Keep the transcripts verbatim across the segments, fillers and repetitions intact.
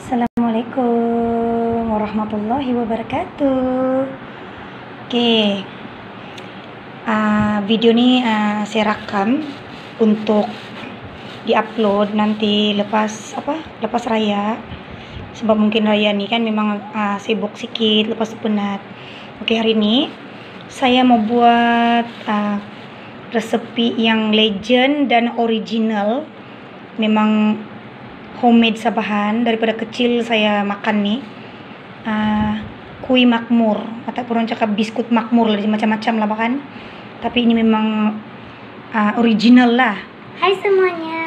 Assalamualaikum warahmatullahi wabarakatuh. Oke, uh, video ini uh, saya rekam untuk diupload nanti lepas apa? Lepas raya. Sebab mungkin raya ini kan memang uh, sibuk sedikit lepas penat. Oke, hari ini saya mau buat uh, resepi yang legend dan original. Memang homemade Sabahan, daripada kecil saya makan nih uh, kue makmur atau orang cakap biskut makmur lah, macam-macam lah bahkan, tapi ini memang uh, original lah. Hai semuanya.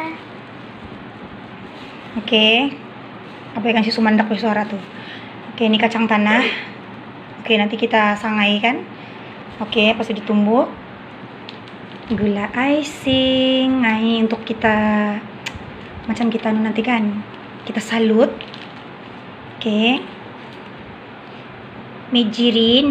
Oke, okay. Apa yang si sumandak bersuara tuh? Oke, okay, ini kacang tanah. Oke, okay, nanti kita sangai kan. Oke, okay, pasti ditumbuk, gula icing. Nah, ini untuk kita macam kita nanti kan kita salut. Oke, okay. Mijirin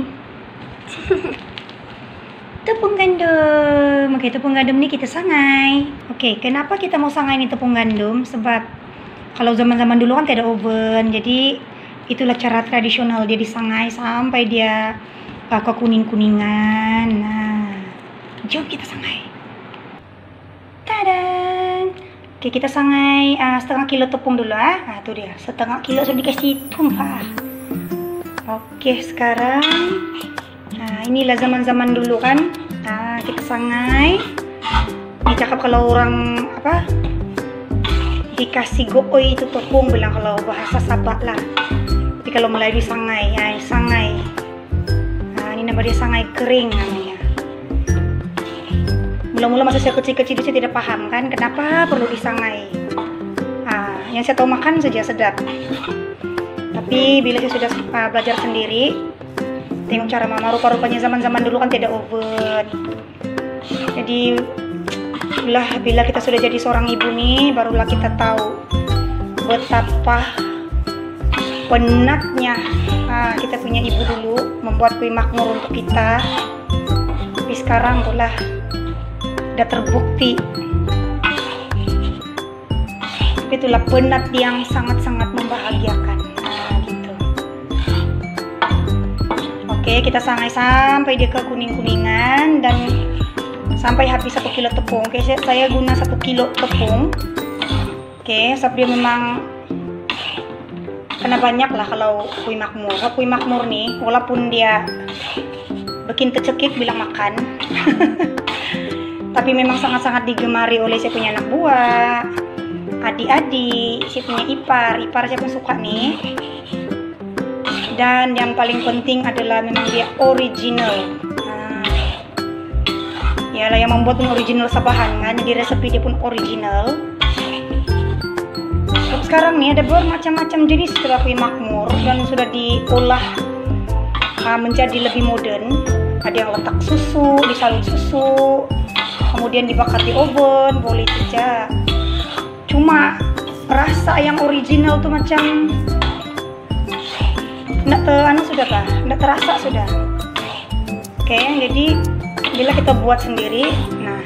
tepung gandum. Oke, okay, tepung gandum ini kita sangai. Oke, okay, kenapa kita mau sangai ini tepung gandum? Sebab kalau zaman-zaman dulu kan tidak ada oven, jadi itulah cara tradisional dia disangai sampai dia uh, kekuning-kuningan. Nah, jom kita sangai. Tada! Oke, kita sangai uh, setengah kilo tepung dulu ah. Nah, itu dia. Setengah kilo sudah dikasih tumpah. Oke, sekarang nah, inilah zaman-zaman dulu kan. Nah, kita sangai. Ini cakap kalau orang apa? Dikasih gooi itu tepung, bilang kalau bahasa Sabah lah. Tapi kalau mulai disangai, ya, sangai. Nah, ini nama dia sangai kering namanya. Mula-mula masa saya kecil-kecil saya tidak paham kan kenapa perlu disangai. Ah, yang saya tahu makan saja sedap. Tapi bila saya sudah uh, belajar sendiri, tengok cara mama, rupa-rupanya zaman-zaman dulu kan tidak oven. Jadi lah bila kita sudah jadi seorang ibu nih, barulah kita tahu betapa penatnya ah, kita punya ibu dulu membuat kue makmur untuk kita. Tapi sekarang itulah udah terbukti. Itulah penat yang sangat-sangat membahagiakan. Nah, gitu. Oke, kita sangai sampai dia ke kuning-kuningan dan sampai habis satu kilo tepung. Oke, saya guna satu kilo tepung. Oke, sebab dia memang kena banyak lah kalau kue makmur. Kalau kue makmur nih, walaupun dia bikin kecekik bilang makan. Tapi memang sangat-sangat digemari oleh saya punya anak buah, adik-adik, saya punya ipar, ipar saya pun suka nih. Dan yang paling penting adalah memang dia original. Nah, yalah yang membuat pun original Sabahan kan, jadi resepi dia pun original. Sekarang nih ada bermacam-macam jenis kue makmur dan sudah diolah uh, menjadi lebih modern. Ada yang letak susu, disalut susu, kemudian dibakar di oven, boleh saja. Cuma rasa yang original tuh macam nggak ter, anu sudah kah? Nggak terasa sudah. Oke, jadi bila kita buat sendiri, nah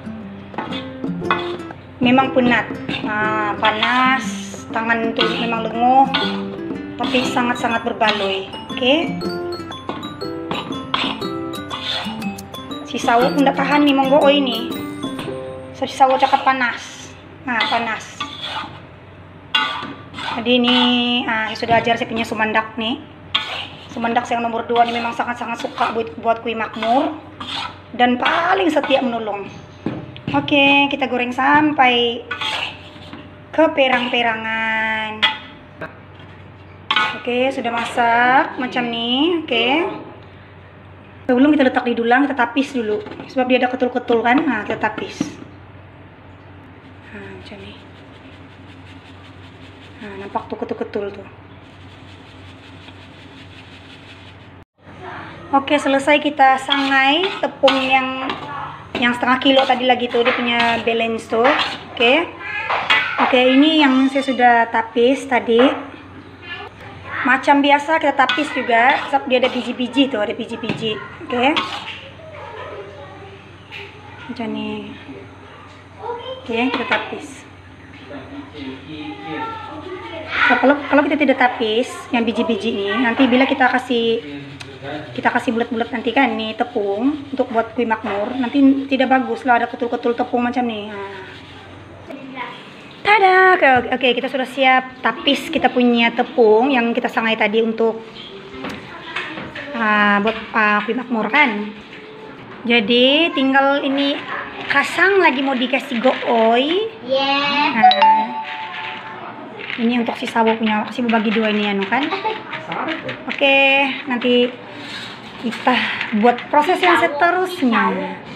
memang penat, nah, panas, tangan tuh memang lenguh, tapi sangat-sangat berbaloi. Oke. Si sawo pun tidak tahan nih monggo oh ini. So, si sawo cakap panas. Nah, panas. Jadi ini ah, sudah ajar saya punya sumandak nih. Sumandak saya nomor dua ini memang sangat-sangat suka buat, buat kue makmur dan paling setia menolong. Oke, kita goreng sampai ke perang-perangan. Oke, sudah masak macam nih. Oke. Sebelum kita letak di dulang, kita tapis dulu. Sebab dia ada ketul-ketul kan, nah kita tapis. Nah, macam ini. Nah, nampak tuh ketul-ketul tuh. Oke, selesai kita sangai tepung yang yang setengah kilo tadi lagi tuh, dia punya balance tuh. Oke. Oke, ini yang saya sudah tapis tadi. Macam biasa kita tapis juga, sebab dia ada biji-biji tuh, ada biji-biji. Oke. Okay. Macam ni. Oke, okay, kita tapis. Nah, kalau kalau kita tidak tapis yang biji-biji ini, nanti bila kita kasih kita kasih bulat-bulat nanti kan nih tepung untuk buat kue makmur, nanti tidak bagus lah ada ketul-ketul tepung macam nih. Nah. Tada, oke, oke kita sudah siap tapis kita punya tepung yang kita sangai tadi untuk uh, buat uh, kue makmur kan. Jadi tinggal ini kasang lagi mau dikasih gooy. Yeah. Nah, ini untuk si sawo punya, kasih bagi dua ini anu kan. Oke, nanti kita buat proses yang seterusnya.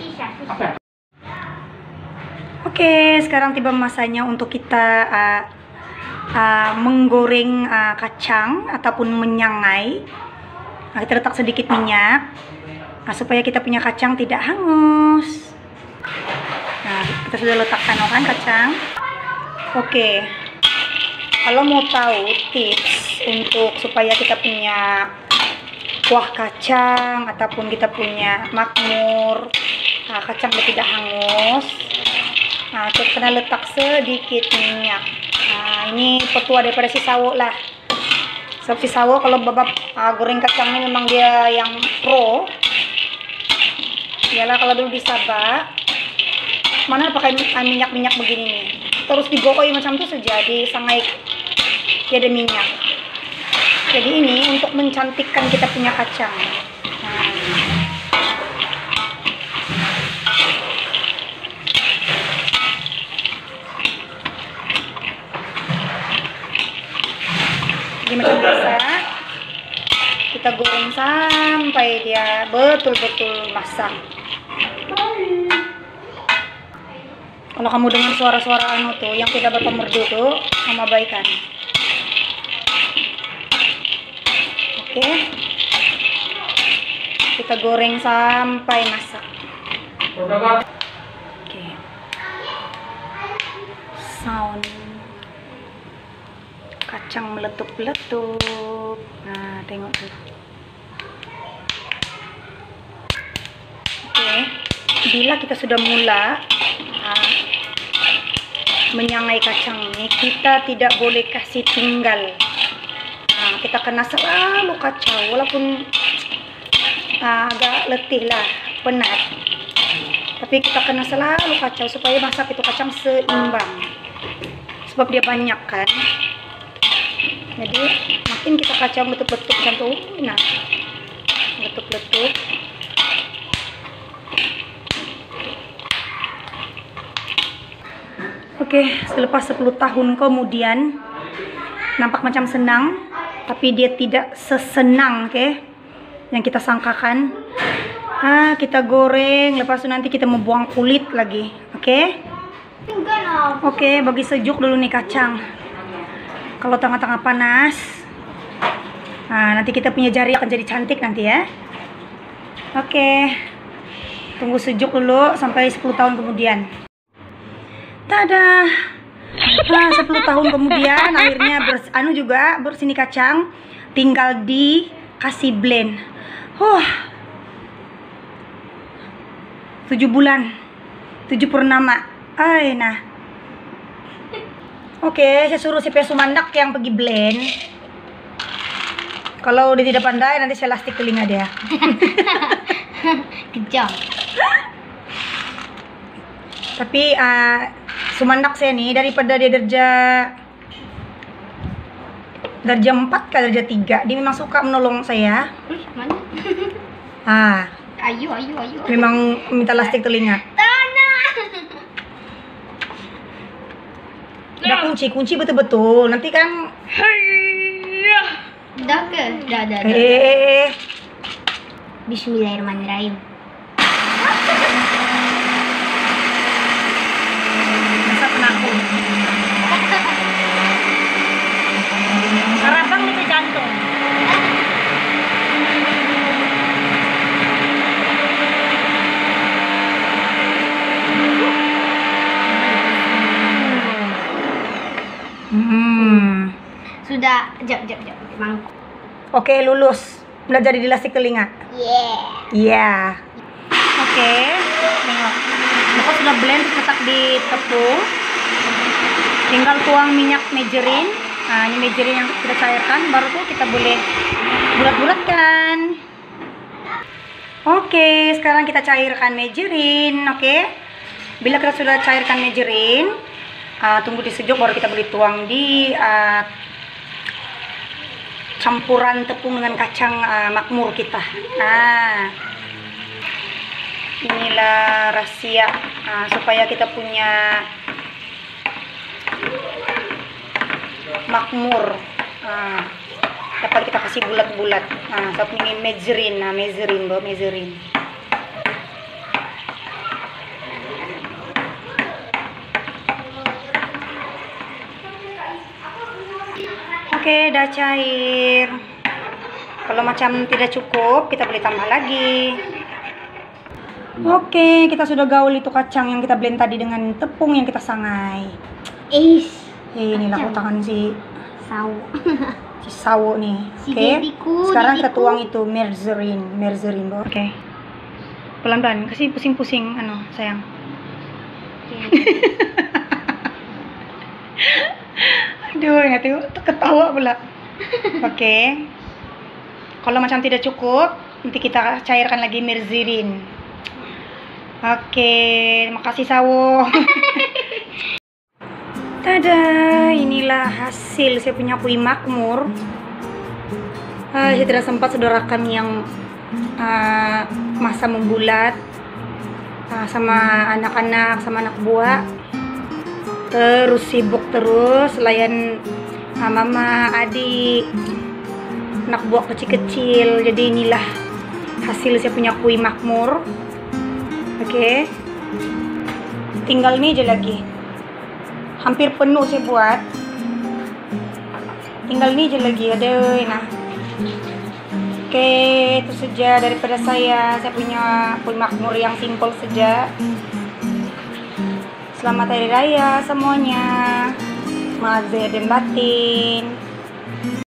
Oke, sekarang tiba masanya untuk kita uh, uh, menggoreng uh, kacang ataupun menyangai. Nah, kita letak sedikit minyak nah, supaya kita punya kacang tidak hangus. Nah, kita sudah letakkan kan kacang. Oke, kalau mau tahu tips untuk supaya kita punya kuah kacang ataupun kita punya makmur nah, kacang tidak hangus, nah kita kena letak sedikit minyak. Nah ini petua daripada si sawo lah. Sebab si sawo kalau babak uh, goreng kacang ini memang dia yang pro. Iyalah kalau dulu di Sabah mana pakai minyak-minyak begini nih, terus digoreng macam itu saja di sangai dia ada minyak. Jadi ini untuk mencantikkan kita punya kacang. Nah. Jadi macam biasa kita goreng sampai dia betul-betul masak. Kalau kamu dengar suara-suara anu tuh yang tidak berpemerdu tuh, mengabaikan. Oke, kita goreng sampai masak. Oke, sound kacang meletup-letup. Nah, tengok tuh. Oke, bila kita sudah mula nah, menyangai kacang ini, kita tidak boleh kasih tinggal. Nah, kita kena selalu kacau walaupun uh, agak letih lah, penat, tapi kita kena selalu kacau supaya masak itu kacang seimbang sebab dia banyak kan. Jadi makin kita kacau letup-letup macam tuh, nah letup-letup. Oke, selepas sepuluh tahun kemudian nampak macam senang, tapi dia tidak sesenang okay, yang kita sangkakan. Ah, kita goreng, lepas itu nanti kita mau buang kulit lagi, oke? Okay? Oke, okay, bagi sejuk dulu nih kacang. Kalau tengah-tengah panas, nah nanti kita punya jari akan jadi cantik nanti ya. Oke, okay. Tunggu sejuk dulu sampai sepuluh tahun kemudian. Tada! Nah, sepuluh tahun kemudian akhirnya bers anu juga bersini kacang, tinggal dikasih blend. Huh. tujuh bulan, tujuh purnama. Ay, nah. Oke, saya suruh si Pesumandak yang pergi blend. Kalau dia tidak pandai nanti saya lastik telinga dia. Kejam. Tapi uh, Sumandak saya nih daripada dia derja derja empat ke derja tiga, dia memang suka menolong saya. Mana? Ah. Ayo, ayo, ayo. Memang minta lastik telinga. Tanah. Udah kunci, kunci betul-betul. Nanti kan Dah ke? Dah, dah, dah. Eh. Bismillahirrahmanirrahim. Masa penakut. Sarabang itu jantung. Hmm. Sudah, jap, jap, jap. Mangkuk. Oke, lulus. Belajar di lastik telinga. Yeah. Iya. Oke. Tengok. Lepas sudah blend, letak di tepung. Tinggal tuang minyak margarin. Nah, ini margarin yang kita cairkan, baru tuh kita boleh bulat-bulatkan. Oke, sekarang kita cairkan margarin. Oke, bila kita sudah cairkan margarin, uh, tunggu disejuk baru kita boleh tuang di uh, campuran tepung dengan kacang uh, makmur kita. Nah, inilah rahasia uh, supaya kita punya makmur. Uh, dapat kita kasih bulat-bulat. Nah, saat ini margarin, nah margarin, bawa margarin. Oke, udah cair. Kalau macam tidak cukup, kita boleh tambah lagi. Oke, kita sudah gaul itu kacang yang kita blend tadi dengan tepung yang kita sangai. Is. Eh, inilah tangan si Sawo. si sawo nih. Si Oke. dediku, Sekarang kita dediku. tuang itu margarin, margarin, Bo. Oke. Pelan-pelan, kasih pusing-pusing anu, sayang. Aduh, nanti ketawa pula. Oke. Kalau macam tidak cukup, nanti kita cairkan lagi margarin. Oke, terima kasih sawo. Tada, inilah hasil saya punya kue makmur. Ah, saya tidak sempat saudarakan yang ah, masa membulat ah, sama anak-anak, sama anak buah. Terus sibuk terus layan ah, mama, adik, anak buah kecil-kecil. Jadi inilah hasil saya punya kue makmur. Oke, tinggal ini aja lagi. Hampir penuh saya buat. Tinggal ini aja lagi. Aduh, nah. Oke, itu saja daripada saya. Saya punya kue makmur yang simpel saja. Selamat Hari Raya semuanya. Semangat zahir dan batin.